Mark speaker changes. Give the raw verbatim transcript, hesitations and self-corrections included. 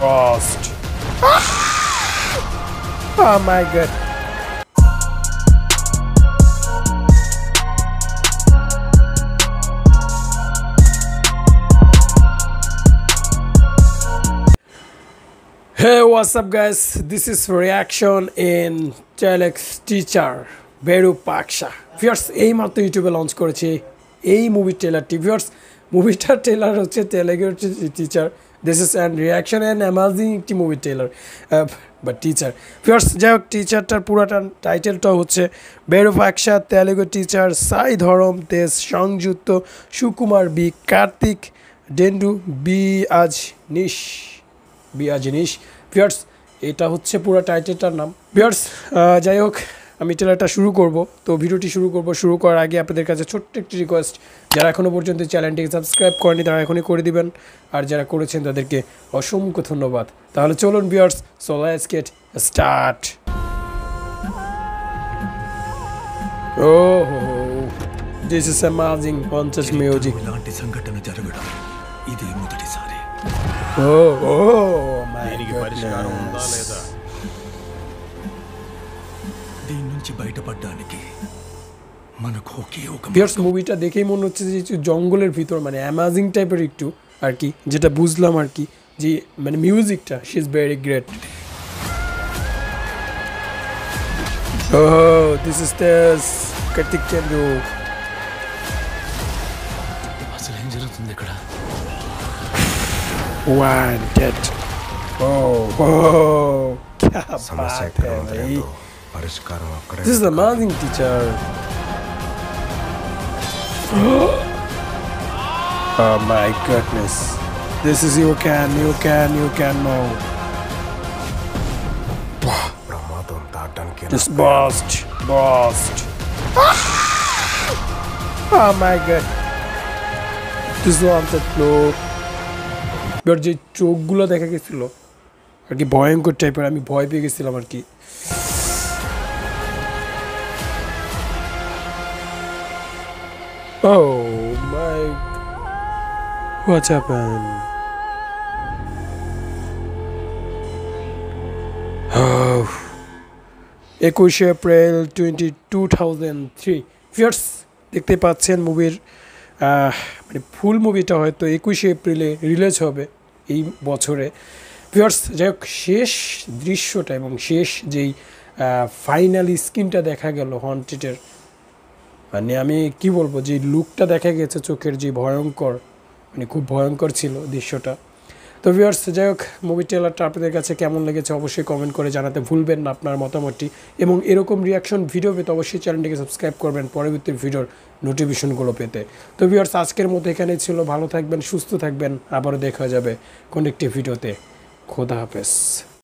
Speaker 1: Frost. Oh my god. Hey, what's up guys? This is reaction in Telex teacher Virupaksha. Viewers, এই মাত্র ইউটিউবে launch করেছে এই movie ট্রেলারটি। ভিউয়ার্স, মুভিটার ট্রেলার হচ্ছে তেলেগুর teaser. This is an reaction and amazing একটি মুভি ট্রেলার বা টিচার। ভিউয়ার্স, যাই হোক, টিচারটার পুরাটা টাইটেলটা হচ্ছে বিরূপাক্ষা তেলুগু টিচার সাই ধরম তেজ সংযুক্ত Sukumar B Karthik Dandu B Ajaneesh B আজ নিশ। ভিউয়ার্স, এটা হচ্ছে পুরো টাইটেলটার নাম। ভিউয়ার্স, যাই হোক, আমি ট্রেলারটা শুরু করব। তো ভিডিওটি শুরু করব শুরু করার আগে আপনাদের কাছে ছোট্ট একটি রিকোয়েস্ট, যারা এখনও পর্যন্ত চ্যানেলটিকে সাবস্ক্রাইব করেনি তারা এখনই করে দিবেন, আর যারা করেছেন তাদেরকে অসংখ্য ধন্যবাদ। তাহলে চলুন viewers, so let's get start. ఓహో, this is amazing punches music.
Speaker 2: ఇలాంటి సంఘటన జరగడం ఇది మొదటిసారి.
Speaker 1: ఓ ఓ మై పరిష్కారం ఉందా లేదా?
Speaker 2: దీని నుంచి బయటపడడానికి మనకు ఒకే ఒక
Speaker 1: ভিউয়ার্স, মুভিটা দেখেই মনে হচ্ছে যে জঙ্গলের ভিতর, মানে অ্যামাজিং টাইপের একটু আর কি, যেটা বুঝলাম আর কি, যে মানে মিউজিকটা she is very great. Oh, this is this Kartik Chendu.
Speaker 2: అసలు ఏం జరుగుతుంది ఇక్కడ?
Speaker 1: One dead. Oh, oh. क्या
Speaker 2: సమస్య
Speaker 1: बात है भाई.
Speaker 2: పరిష్కారం అక్కడే.
Speaker 1: This is the amazing teacher. Oh my goodness. This is you can, you can, you can know.
Speaker 2: ప్రమాదం దాటడానికి
Speaker 1: This burst, burst. Oh my god. This one that flow. এবার যে চোখগুলো দেখা গেছিল আর কি, ভয়ঙ্কর টাইপের, আমি ভয় পেয়ে গেছিলাম আর কি। Oh my, what's happened? Oh, একুশে এপ্রিল twenty two thousand three. Viewers, দেখতে পাচ্ছেন মুভির মানে ফুল মুভিটা হয়তো একুশে এপ্রিলে রিলিজ হবে এই বছরে। ভিউয়ার্স, যাই হোক, শেষ দৃশ্যটা এবং শেষ যেই ফাইনাল স্ক্রিনটা দেখা গেল হন্টেডের, মানে আমি কি বলবো, যে লুকটা দেখা গেছে চোখের, যে ভয়ঙ্কর, মানে খুব ভয়ঙ্কর ছিল দৃশ্যটা। তো ভিউয়ার্স, যাই হোক, মুভি ট্রেলারটা আপনাদের কাছে কেমন লেগেছে অবশ্যই কমেন্ট করে জানাতে ভুলবেন না আপনার মতামতটি, এবং এরকম রিয়াকশন ভিডিও পেতে অবশ্যই চ্যানেলটিকে সাবস্ক্রাইব করবেন পরবর্তী ভিডিওর নোটিফিকেশনগুলো পেতে। তো ভিউয়ার্স, আজকের মতো এখানেই ছিল। ভালো থাকবেন, সুস্থ থাকবেন, আবারও দেখা যাবে কোন একটি ভিডিওতে। খোদা হাফেজ।